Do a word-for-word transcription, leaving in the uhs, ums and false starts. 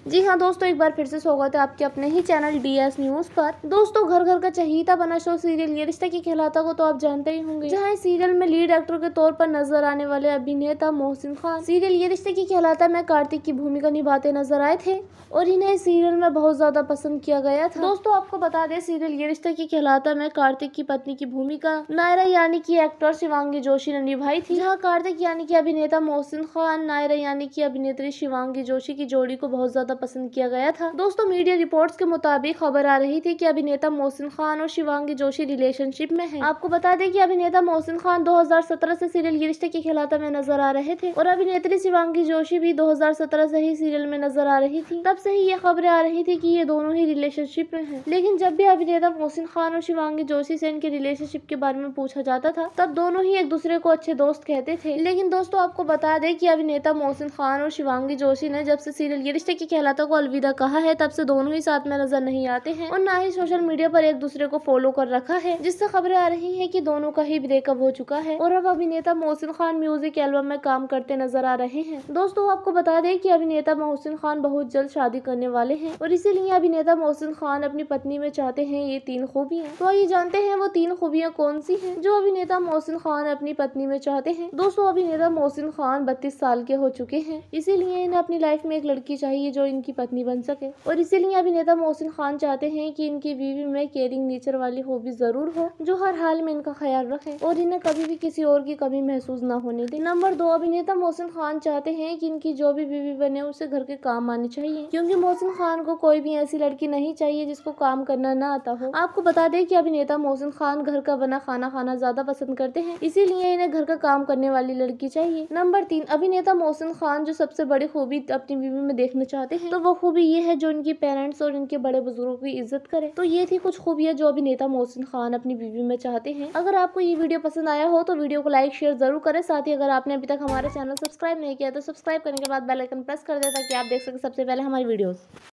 जी हाँ दोस्तों, एक बार फिर से स्वागत है आपके अपने ही चैनल डी एस न्यूज पर। दोस्तों, घर घर का चहीता बना शो सीरियल ये रिश्ता की कहलाता को तो आप जानते ही होंगे, जहाँ इस सीरियल में लीड एक्टर के तौर पर नजर आने वाले अभिनेता मोहसिन खान सीरियल ये रिश्ता की कहलाता में कार्तिक की भूमिका निभाते नजर आए थे और इन्हें इस सीरियल में बहुत ज्यादा पसंद किया गया था। दोस्तों, आपको बता दें, सीरियल ये रिश्ता की कहलाता में कार्तिक की पत्नी की भूमिका नायरा यानी की एक्टर शिवांगी जोशी ने निभाई थी, जहाँ कार्तिक यानी की अभिनेता मोहसिन खान नायरा यानी की अभिनेत्री शिवांगी जोशी की जोड़ी को बहुत ज्यादा पसंद किया गया था। दोस्तों, मीडिया रिपोर्ट्स के मुताबिक खबर आ रही थी कि अभिनेता मोहसिन खान और शिवांगी जोशी रिलेशनशिप में हैं। आपको बता दें कि अभिनेता मोहसिन खान दो हज़ार सत्रह से सीरियल ये रिश्ते की कहलाता में नजर आ रहे थे और अभिनेत्री शिवांगी जोशी भी दो हज़ार सत्रह से ही सीरियल में नजर आ रही थी। तब से ही ये खबरें आ रही थी कि ये दोनों ही रिलेशनशिप में हैं। लेकिन जब भी अभिनेता मोहसिन खान और शिवांगी जोशी से इनके रिलेशनशिप के बारे में पूछा जाता था, तब दोनों ही एक दूसरे को अच्छे दोस्त कहते थे। लेकिन दोस्तों, आपको बता दें कि अभिनेता मोहसिन खान और शिवांगी जोशी ने जब से सीरियल ये रिश्ते की कहलाता को अलविदा कहा है, तब से दोनों ही साथ में नजर नहीं आते हैं और ना ही सोशल मीडिया पर एक दूसरे को फॉलो कर रखा है, जिससे खबरें आ रही हैं कि दोनों का ही ब्रेकअप हो चुका है और अब अभिनेता मोहसिन खान म्यूजिक एल्बम में काम करते नजर आ रहे हैं। दोस्तों, आपको बता दें कि अभिनेता मोहसिन खान बहुत जल्द शादी करने वाले हैं और इसीलिए अभिनेता मोहसिन खान अपनी पत्नी में चाहते हैं ये तीन खूबियाँ। तो आइए जानते हैं वो तीन खूबियाँ कौन सी हैं जो अभिनेता मोहसिन खान अपनी पत्नी में चाहते हैं। दोस्तों, अभिनेता मोहसिन खान बत्तीस साल के हो चुके हैं, इसीलिए इन्हें अपनी लाइफ में एक लड़की चाहिए जो इनकी पत्नी बन सके और इसीलिए अभिनेता मोहसिन खान चाहते हैं कि इनकी बीवी में केयरिंग नेचर वाली खूबी जरूर हो, जो हर हाल में इनका ख्याल रखे और इन्हें कभी भी किसी और की कमी महसूस न होने दे। नंबर दो, अभिनेता मोहसिन खान चाहते हैं कि इनकी जो भी बीवी बने उसे घर के काम आनी चाहिए, क्योंकि मोहसिन खान को कोई भी ऐसी लड़की नहीं चाहिए जिसको काम करना न आता हो। आपको बता दें कि अभिनेता मोहसिन खान घर का बना खाना खाना ज्यादा पसंद करते हैं, इसीलिए इन्हें घर का काम करने वाली लड़की चाहिए। नंबर तीन, अभिनेता मोहसिन खान जो सबसे बड़ी खूबी अपनी बीवी में देखना चाहते हैं, तो वो खूबी ये है जो इनकी पेरेंट्स और इनके बड़े बुजुर्गों की इज्जत करे। तो ये थी कुछ खूबियां जो अभिनेता मोहसिन खान अपनी बीवी में चाहते हैं। अगर आपको ये वीडियो पसंद आया हो तो वीडियो को लाइक शेयर जरूर करें। साथ ही अगर आपने अभी तक हमारे चैनल सब्सक्राइब नहीं किया तो सब्सक्राइब करने के बाद बेल आइकन प्रेस कर दे ताकि आप देख सकें सबसे पहले हमारी वीडियोस।